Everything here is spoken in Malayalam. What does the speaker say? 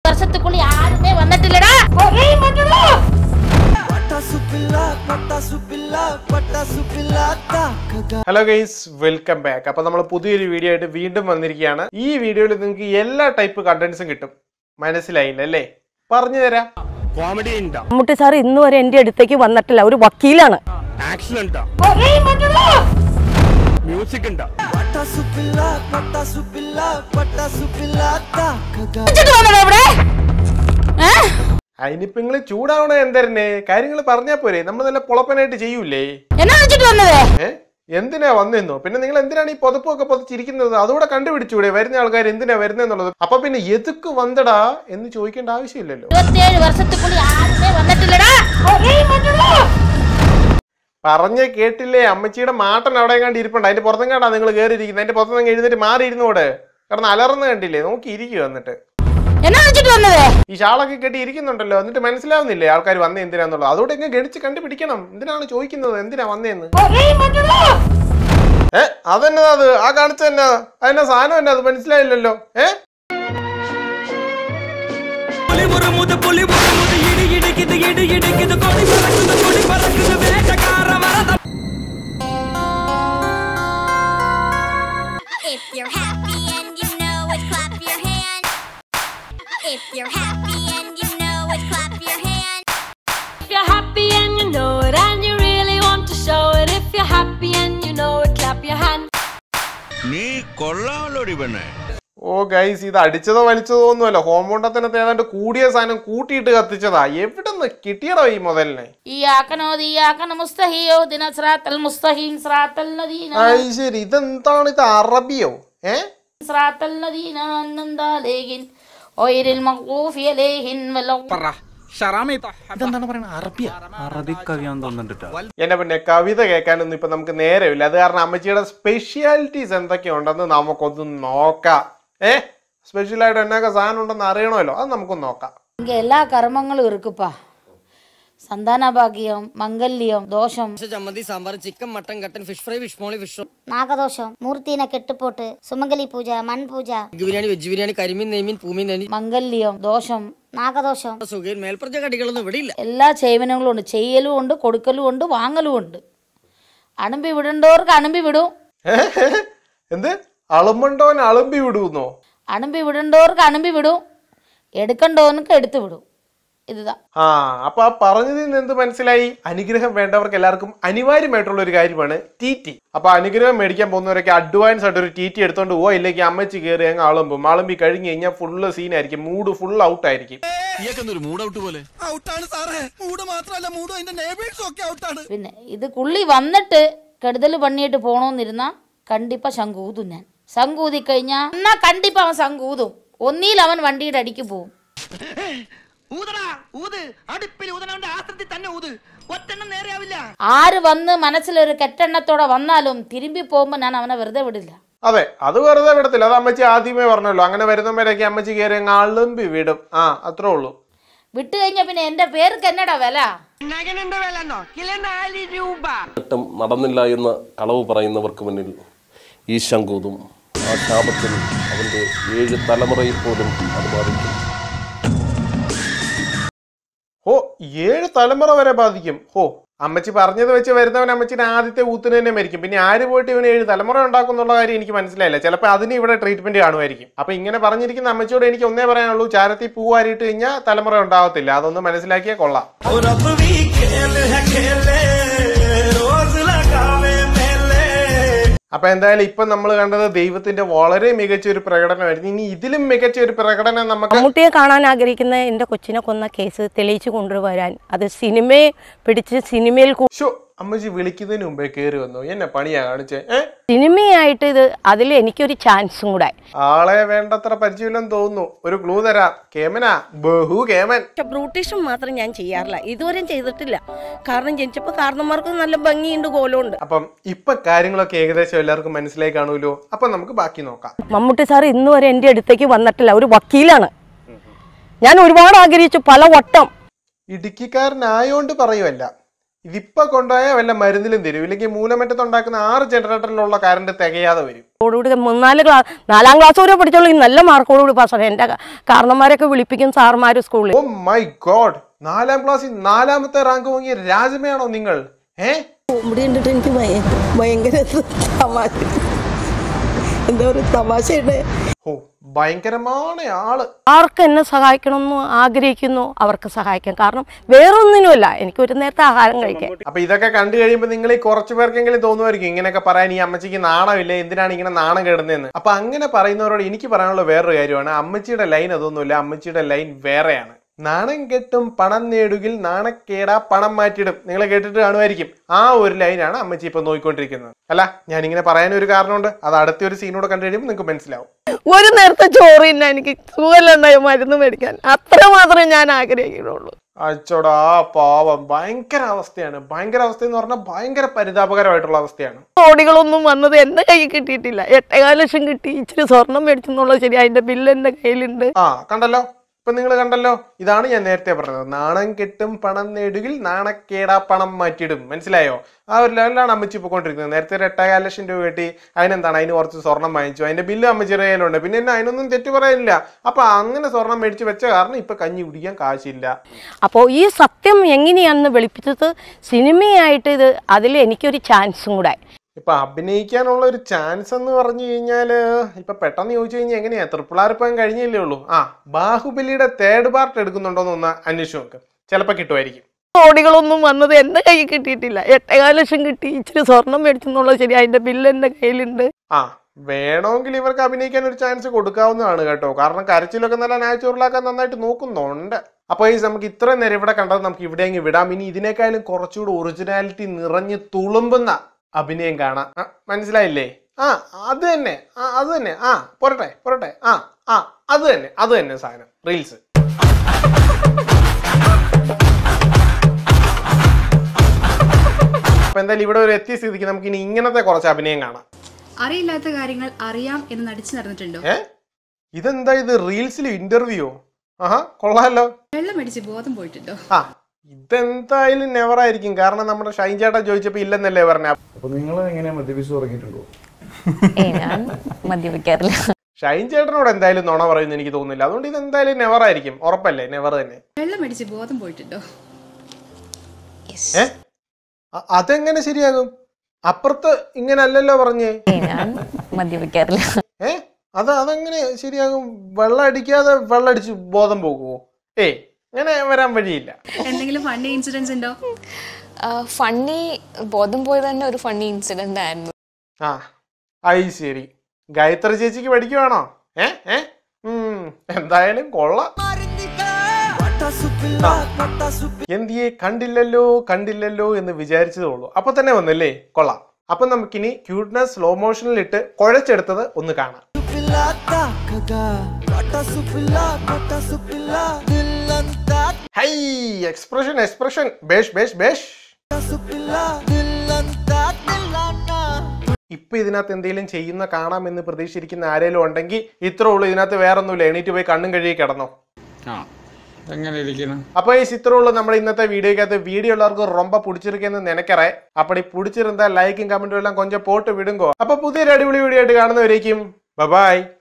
വർഷത്തുക്കുള്ളിൽ ആരുമേ വന്നിട്ടില്ലടാ. Hello guys, welcome back. അപ്പൊ നമ്മൾ പുതിയൊരു വീഡിയോ ആയിട്ട് വീണ്ടും വന്നിരിക്കുകയാണ്. ഈ വീഡിയോയിൽ നിങ്ങൾക്ക് എല്ലാ ടൈപ്പ് കണ്ടന്റ്സും കിട്ടും. മനസ്സിലായില്ല അല്ലേ? പറഞ്ഞു തരാം. കോമഡി ഉണ്ടോ? മമ്മൂട്ടി സാർ ഇന്ന് വരെ എന്റെ അടുത്തേക്ക് വന്നിട്ടില്ല. ഒരു വക്കീലാണ്. ആക്ഷൻ ഉണ്ടോ? മ്യൂസിക് ഉണ്ടോ? അതിനിപ്പോ നിങ്ങള് ചൂടാവണ എന്തരനെ കാര്യങ്ങൾ പറഞ്ഞാ പോരെ? നമ്മൾ നല്ല പൊളപ്പനായിട്ട് ചെയ്യൂലേ? എന്തിനാ വന്നെന്നോ? പിന്നെ നിങ്ങൾ എന്തിനാണ് ഈ പൊതപ്പൊക്കെ പൊതിച്ചിരിക്കുന്നത്? അതുകൂടെ കണ്ടുപിടിച്ചൂടെ വരുന്ന ആൾക്കാർ എന്തിനാ വരുന്നെന്നുള്ളത്? അപ്പൊ പിന്നെ എതുക്ക് വന്നടാ എന്ന് ചോദിക്കേണ്ട ആവശ്യമില്ലല്ലോ. 27 വർഷത്തുക്കുള്ളിൽ ആരുമേ വന്നിട്ടില്ലടാ. പറഞ്ഞ കേട്ടില്ലേ? അമ്മച്ചിയുടെ മാട്ടൻ അവിടെ കണ്ട് ഇരിപ്പുണ്ട്. അതിന്റെ പുറത്തും കണ്ടാ നിങ്ങൾ കയറിയിരിക്കുന്നത്. അതിന്റെ പുറത്തുനിന്ന് എഴുന്നേറ്റ് മാറിയിരുന്നോടെ കാരണം അലർന്ന് കണ്ടില്ലേ? നോക്കി ഇരിക്കുക. എന്നിട്ട് ഈ ഷാളൊക്കെ കെട്ടി ഇരിക്കുന്നുണ്ടല്ലോ, എന്നിട്ട് മനസ്സിലാവുന്നില്ലേ ആൾക്കാർ വന്നേ എന്തിനാന്നുള്ളത്? അതോടെ എങ്ങനെ ഗണിച്ച് കണ്ടുപിടിക്കണം. എന്തിനാണ് ചോദിക്കുന്നത് എന്തിനാ വന്നേന്ന്? അതെന്നാ അത്? ആ കാണിച്ച തന്നെ അതെന്നാ സാധനം തന്നെ? അത് മനസ്സിലായില്ലല്ലോ. If you're happy and you know it, clap your hands. If you're happy and you know it and you really want to show it. If you're happy and you know it, clap your hands. നീ കൊള്ളാമല്ലോടി പെണ്ണേ. ഓ ഗൈസ്, ഇത് അടിച്ചതോ വലിച്ചതോ ഒന്നുമല്ല. ഹോംബോണ്ടത്തിനകത്ത് ഏതാണ്ട് കൂടിയ സാധനം കൂട്ടിയിട്ട് കത്തിച്ചതാ. എവിടെ നിന്ന് കിട്ടിയടോ ഈ മുതലിനെ? ശരി, ഇതെന്താണ്? ഇത് അറബിയോ? എന്നെ പിന്നെ കവിത കേൾക്കാനൊന്നും ഇപ്പൊ നമുക്ക് നേരമില്ല. അത് കാരണം അമ്മച്ചിയുടെ സ്പെഷ്യാലിറ്റീസ് എന്തൊക്കെയുണ്ടെന്ന് നമുക്കൊന്ന് നോക്കാം. സ്പെഷ്യലായിട്ട് എന്നൊക്കെ സാധനം ഉണ്ടെന്ന് അറിയണമല്ലോ, അത് നമുക്കൊന്ന് നോക്കാം. എല്ലാ കർമ്മങ്ങളും ഇറുക്കുപ്പാ. സന്താന ഭാഗ്യം, മംഗല്യം, ദോഷം, ചമ്മന്തി, സാമ്പാർ, ചിക്കൻ, മട്ടൻ, കട്ടൻ, fish fry, fish molee, fish നാഗദോഷം, മൂർത്തിനെ കെട്ടുപോട്ട്, സുമംഗലി പൂജ, മൺപൂജ, ബിരിയാണി, വെജ് ബിരിയാണി, കരിമീൻ, നെയ്മീൻ, പൂമീൻ, മംഗല്യം, ദോഷം, നാഗദോഷം, സുഖം, മേൽപ്പറഞ്ഞ കടികളൊന്നും ഇവിടെ ഇല്ല. എല്ലാ സേവനങ്ങളും ഉണ്ട്. ചെയ്യലും ഉണ്ട്, കൊടുക്കലും ഉണ്ട്, വാങ്ങലും ഉണ്ട്. അണുമ്പി വിടേണ്ടവർക്ക് അണുമ്പി വിടും. എന്ത് അളുമ്പണ്ടോൻ അളുമ്പി വിടുന്നോ? അണുമ്പി വിടേണ്ടവർക്ക് അണുമ്പി വിടും, എടുക്കണ്ടവർക്ക് എടുത്തു വിടും. ഇതാ. അപ്പൊ ആ പറഞ്ഞതിൽ നിന്ന് എന്ത് മനസ്സിലായി? അനുഗ്രഹം വേണ്ടവർക്ക് എല്ലാവർക്കും അനിവാര്യമായിട്ടുള്ള ഒരു കാര്യമാണ് ടി. അപ്പൊ അനുഗ്രഹം മേടിക്കാൻ പോകുന്നവരൊക്കെ അഡ്വാൻസ് ആയിട്ട് ഒരു ടി എടുത്തോണ്ട് പോവാ. ഇല്ലെങ്കിൽ അമ്മച്ചി കയറി അങ്ങ് അളമ്പും. അളമ്പി കഴിഞ്ഞ് കഴിഞ്ഞാൽ ഫുള്ള് സീനായിരിക്കും. മൂഡ് ഫുൾ ഔട്ട് ആയിരിക്കും. പിന്നെ ഇത് കുള്ളി വന്നിട്ട് കെടുതൽ പണിയിട്ട് പോണോന്നിരുന്ന കണ്ടിപ്പ ശങ്കൂതും. ഞാൻ ശങ്കൂതി കഴിഞ്ഞാ എന്നാ കണ്ടിപ്പ അവൻ ശങ്കൂതും. ഒന്നിൽ അവൻ വണ്ടിയുടെ അടിക്ക് പോവും. ആര് വന്ന് മനസ്സിലൊരു കെട്ടെണ്ണത്തോടെ വന്നാലും തിരുമ്പി പോകുമ്പോ ഞാൻ അവനെ വെറുതെ വിടില്ല. അതെ, അത് വെറുതെ വിടത്തില്ല. അത് അമ്മച്ചി ആദ്യമേ പറഞ്ഞല്ലോ. അങ്ങനെ വരുന്നവരൊക്കെ അമ്മച്ചി കയറി അളുമ്പി വിടും. അത്രേ ഉള്ളൂ. വിട്ടു കഴിഞ്ഞാ പിന്നെ എന്റെ പേർക്ക് എന്നടാ വില? നടന്നില്ല എന്ന് കളവ് പറയുന്നവർക്ക് മുന്നിൽ ഈ ശങ്കൂതും. ആ ശാപത്തിൽ അവന്റെ 7 തലമുറയിൽ പോലും അത് ബാധിക്കും. 7 തലമുറ വരെ ബാധിക്കും. അമ്മച്ചി പറഞ്ഞത് വെച്ച് വരുന്നവൻ അമ്മച്ചിന്റെ ആദ്യത്തെ ഊത്തിന് തന്നെ മരിക്കും. പിന്നെ ആര് പോയിട്ട് ഇവന് 7 തലമുറ ഉണ്ടാക്കും എന്നുള്ള കാര്യം എനിക്ക് മനസ്സിലായില്ല. ചിലപ്പോൾ അതിന് ഇവിടെ ട്രീറ്റ്മെന്റ് കാണുമായിരിക്കും. അപ്പൊ ഇങ്ങനെ പറഞ്ഞിരിക്കുന്ന അമ്മച്ചിയോട് എനിക്ക് ഒന്നേ പറയാനുള്ളൂ, ചാരത്തിൽ പൂവാരിയിട്ട് കഴിഞ്ഞാൽ തലമുറ ഉണ്ടാവത്തില്ല. അതൊന്ന് മനസ്സിലാക്കിയാൽ കൊള്ളാം. അപ്പൊ എന്തായാലും ഇപ്പൊ നമ്മൾ കണ്ടത് ദൈവത്തിന്റെ വളരെ മികച്ച ഒരു പ്രകടനമായിരുന്നു. ഇനി ഇതിലും മികച്ച ഒരു പ്രകടനം നമുക്ക് മമ്മൂട്ടിയെ കാണാൻ ആഗ്രഹിക്കുന്ന എന്റെ കൊച്ചിനെ കൊന്ന കേസ് തെളിയിച്ചു കൊണ്ടുവരാൻ, അത് സിനിമയെ പിടിച്ച് സിനിമയിൽ അമ്മച്ചി വിളിക്കുന്നതിന് മുമ്പേ കേറി വന്നു. എന്നെ പണിയാ കാണിച്ചേ? സിനിമയായിട്ട് ഇത് അതിൽ എനിക്കൊരു ചാൻസും കൂടെ. ആളെ വേണ്ടത്ര പരിചയമില്ലെന്ന് തോന്നുന്നു. ഒരു ക്ലൂ തരാം. കേമനാ, ബഹു കേമൻ. ബ്രൂട്ടീഷും മാത്രം ഞാൻ ചെയ്യാറില്ല, ഇതുവരെയും ചെയ്തിട്ടില്ല. കാരണം ജനിച്ചപ്പോ കാരണന്മാർക്ക് നല്ല ഭംഗിയുണ്ട്, കോലമുണ്ട്. അപ്പം ഇപ്പൊ കാര്യങ്ങളൊക്കെ ഏകദേശം എല്ലാവർക്കും മനസ്സിലായി കാണുമല്ലോ. അപ്പൊ നമുക്ക് ബാക്കി നോക്കാം. മമ്മൂട്ടി സാർ ഇന്ന് വരെ എന്റെ അടുത്തേക്ക് വന്നിട്ടില്ല. ഒരു വക്കീലാണ്. ഞാൻ ഒരുപാട് ആഗ്രഹിച്ചു, പല വട്ടം. ഇടുക്കിക്കാരനായോണ്ട് പറയുമല്ല, ഇതിപ്പോ കൊണ്ടുപോയാൽ വല്ല മരുന്നിലും തരും, ഇല്ലെങ്കിൽ മൂലമറ്റത്തുണ്ടാക്കുന്ന 6 ജനറേറ്ററിലുള്ള കറണ്ട് തികയാതെ വരും. ഓടുകൂടി 4 ക്ലാസ് വരെ പഠിച്ചോളൂ നല്ല മാർക്കോടുകൂടി പാസ്സാണ്. എൻ്റെ കാരണന്മാരൊക്കെ വിളിപ്പിക്കും സാറുമാർ സ്കൂളിൽ. ഓ മൈ ഗോഡ്, 4ാം ക്ലാസ്സിൽ 4ാമത്തെ റാങ്ക് വാങ്ങിയ രാജമയാണോ നിങ്ങൾ? കോമഡി കണ്ടിട്ട് എനിക്ക് ഭയങ്കര തമാശ, എന്താ ഒരു തമാശയുടെ. ഓ ഭയങ്കരമാണ് ആള്. ആർക്ക് എന്നെ സഹായിക്കണമെന്ന് ആഗ്രഹിക്കുന്നു അവർക്ക് സഹായിക്കാം. കാരണം വേറൊന്നിനുമല്ല, എനിക്ക് ഒരു നേരത്തെ ആഹാരം കഴിക്കാം. അപ്പൊ ഇതൊക്കെ കണ്ടു കഴിയുമ്പോൾ നിങ്ങൾ ഈ കുറച്ചു പേർക്കെങ്കിലും തോന്നുമായിരിക്കും ഇങ്ങനെയൊക്കെ പറയാൻ ഈ അമ്മച്ചിക്ക് നാണമില്ല, എന്തിനാണ് ഇങ്ങനെ നാണം കെടുന്നതെന്ന്. അപ്പൊ അങ്ങനെ പറയുന്നവരോട് എനിക്ക് പറയാനുള്ള വേറൊരു കാര്യമാണ്, അമ്മച്ചിയുടെ ലൈൻ അതൊന്നുമില്ല, അമ്മച്ചിയുടെ ലൈൻ വേറെയാണ്. നാണം കെട്ടും പണം നേടുകിൽ നാണക്കേടാ പണം മാറ്റിയിടും. നിങ്ങൾ കേട്ടിട്ട് കാണുമായിരിക്കും. ആ ഒരു ലൈനാണ് അമ്മച്ചി ഇപ്പൊ നോക്കിക്കൊണ്ടിരിക്കുന്നത്. അല്ല, ഞാനിങ്ങനെ പറയാനൊരു കാരണമുണ്ട്, അത് അടുത്ത ഒരു സീനോടെ കണ്ടു കഴിയുമ്പോൾ നിങ്ങൾക്ക് മനസ്സിലാവും. ഒരു നേരത്തെ ചോറ് തന്നെ എനിക്ക് സുഖമില്ലുണ്ടായ മരുന്ന് മേടിക്കാൻ അത്ര മാത്രമേ ഞാൻ ആഗ്രഹിക്കുന്നുള്ളൂ. അച്ചോടാ പാവം, ഭയങ്കര അവസ്ഥയാണ്. ഭയങ്കര അവസ്ഥ എന്ന് പറഞ്ഞാൽ ഭയങ്കര പരിതാപകരമായിട്ടുള്ള അവസ്ഥയാണ്. കോടികളൊന്നും വന്നത് എന്റെ കയ്യിൽ കിട്ടിയിട്ടില്ല. 8.5 ലക്ഷം കിട്ടി, ഇച്ചിരി സ്വർണം മേടിച്ചെന്നുള്ളത് ശരി, അതിന്റെ ബില്ല് എന്റെ കയ്യിലുണ്ട്. കണ്ടല്ലോ, ഇപ്പൊ നിങ്ങൾ കണ്ടല്ലോ, ഇതാണ് ഞാൻ നേരത്തെ പറഞ്ഞത്. നാണം കെട്ടും പണം നേടുകിൽ നാണക്കേടാ പണം മാറ്റിയിടും. മനസ്സിലായോ? ആ ഒരു ലെവലിലാണ് അമ്മച്ചി പോയിക്കൊണ്ടിരിക്കുന്നത്. നേരത്തെ ഒരു 8.5 ലക്ഷം രൂപ കിട്ടി, അതിനെന്താണ്, അതിന് കുറച്ച് സ്വർണം വാങ്ങിച്ചു, അതിന്റെ ബില്ല് അമ്മച്ചിയുടെ കയ്യിലുണ്ട്, പിന്നെ എന്നെ അതിനൊന്നും തെറ്റ് പറയാനില്ല. അപ്പൊ അങ്ങനെ സ്വർണം മേടിച്ച് വെച്ച കാരണം ഇപ്പൊ കഞ്ഞി കുടിക്കാൻ കാശില്ല. അപ്പോൾ ഈ സത്യം എങ്ങനെയാണെന്ന് വെളിപ്പിച്ചത് സിനിമയായിട്ട് ഇത് അതിൽ എനിക്കൊരു ചാൻസും കൂടെ. ഇപ്പൊ അഭിനയിക്കാനുള്ള ഒരു ചാൻസ് എന്ന് പറഞ്ഞു കഴിഞ്ഞാല് ഇപ്പൊ പെട്ടെന്ന് ചോദിച്ചു കഴിഞ്ഞാൽ എങ്ങനെയാ, RRR ഇപ്പം കഴിഞ്ഞില്ലേ ഉള്ളൂ. ബാഹുബലിയുടെ 3rd പാർട്ട് എടുക്കുന്നുണ്ടോന്ന് ഒന്ന് അന്വേഷിച്ചു നോക്ക്, ചിലപ്പോ കിട്ടുമായിരിക്കും. കോടികളൊന്നും വന്നത് എന്റെ കയ്യിൽ കിട്ടിയിട്ടില്ല. 8.5 ലക്ഷം കിട്ടി, ഇച്ചിരി സ്വർണം മേടിച്ചെന്നുള്ളത് ശരി, അതിന്റെ ബില്ല് എന്റെ കയ്യിലുണ്ട്. വേണമെങ്കിൽ ഇവർക്ക് അഭിനയിക്കാൻ ഒരു ചാൻസ് കൊടുക്കാവുന്നതാണ് കേട്ടോ. കാരണം കരച്ചിലൊക്കെ നല്ല നാച്ചുറലാക്കാൻ നന്നായിട്ട് നോക്കുന്നുണ്ട്. അപ്പൊ ഈ നമുക്ക് ഇത്രയും നേരം ഇവിടെ കണ്ടത് നമുക്ക് ഇവിടെ അങ്ങ് വിടാം. ഇനി ഇതിനേക്കാളും കുറച്ചുകൂടി ഒറിജിനാലിറ്റി നിറഞ്ഞ് തുളുമ്പുന്ന അഭിനയം കാണാം. മനസ്സിലായില്ലേ? അത് തന്നെ, അത് തന്നെ. പോരട്ടെ പോരട്ടെ. അത് തന്നെ സാധനം, റീൽസ്. അപ്പൊ എന്തായാലും ഇവിടെ ഒരു എത്തിയ സ്ഥിതിക്ക് നമുക്ക് ഇനി ഇങ്ങനത്തെ കുറച്ച് അഭിനയം കാണാം. അറിയില്ലാത്ത കാര്യങ്ങൾ അറിയാം എന്ന് നടിച്ചു നടന്നിട്ടുണ്ടോ? ഇതെന്താ ഇത്, റീൽസിൽ ഇന്റർവ്യൂ? കൊള്ളാലോ. വെള്ളമടിച്ച് ബോധം പോയിട്ടുണ്ടോ? ഇതെന്തായാലും നെവർ ആയിരിക്കും. കാരണം നമ്മുടെ ഷൈൻ ചേട്ടാ ചോദിച്ചപ്പോ ഇല്ലെന്നല്ലേ പറഞ്ഞ. ഷൈൻ ചേട്ടനോട് എന്തായാലും നുണ പറയുന്നു എനിക്ക് തോന്നുന്നില്ല. അതുകൊണ്ട് ഇത് എന്തായാലും നെവർ ആയിരിക്കും. ഉറപ്പല്ലേ? നെവർ തന്നെ. വെള്ളമടിച്ച് ബോധം പോയിട്ടുണ്ടോ? അതെങ്ങനെ ശരിയാകും? അപ്പുറത്ത് ഇങ്ങനെ അല്ലല്ലോ പറഞ്ഞേ. അതെങ്ങനെ ശരിയാകും? വെള്ളം അടിക്കാതെ വെള്ളം അടിച്ച് ബോധം പോകുമോ? അങ്ങനെ വരാൻ വഴിയില്ല. എന്തെങ്കിലും ഫണ്ണി ഇൻസിഡൻസ് ഉണ്ടോ? ഫണ്ണി ബോധം പോയത് തന്നെ ഒരു ഫണ്ണി ഇൻസിഡന്റ് ആയിരുന്നു. ശരി. ഗായത്രി ചേച്ചിക്ക് പഠിക്കുവാണോ? എന്തായാലും കൊള്ളാം. എന്തിയെ കണ്ടില്ലല്ലോ എന്ന് വിചാരിച്ചതേ അപ്പൊ തന്നെ വന്നല്ലേ? കൊള്ളാം. അപ്പൊ നമുക്കിനി ക്യൂട്ട്നെസ് സ്ലോ മോഷനിൽ ഇട്ട് കുഴച്ചെടുത്തത് ഒന്ന് കാണാം. എക്സ്പ്രഷൻ ബേഷ്. ഇപ്പൊ ഇതിനകത്ത് എന്തെങ്കിലും ചെയ്യുന്ന കാണാമെന്ന് പ്രതീക്ഷിച്ചിരിക്കുന്ന ആരെങ്കിലും ഉണ്ടെങ്കിൽ ഇത്രേ ഉള്ളൂ. ഇതിനകത്ത് വേറൊന്നുമില്ല. എണീറ്റ് പോയി കണ്ണും കഴുകി കിടന്നോ. அப்போ சித்திரோல நம்ம இന്നത്തെ வீடியோக்கு வீடியோ எல்லாருக்கும் ரொம்ப பிடிச்சிருக்குன்னு நினைக்கிறேன். அப்படி பிடிச்சிருந்தா லைக்கும் கமெண்ட்டும் எல்லாம் கொஞ்சம் போட்டு விடுங்க. அப்போ புதிய அடிപൊളി വീഡിയോ ആയിട്ട് കാണുന്നവരേക്കും ബൈ.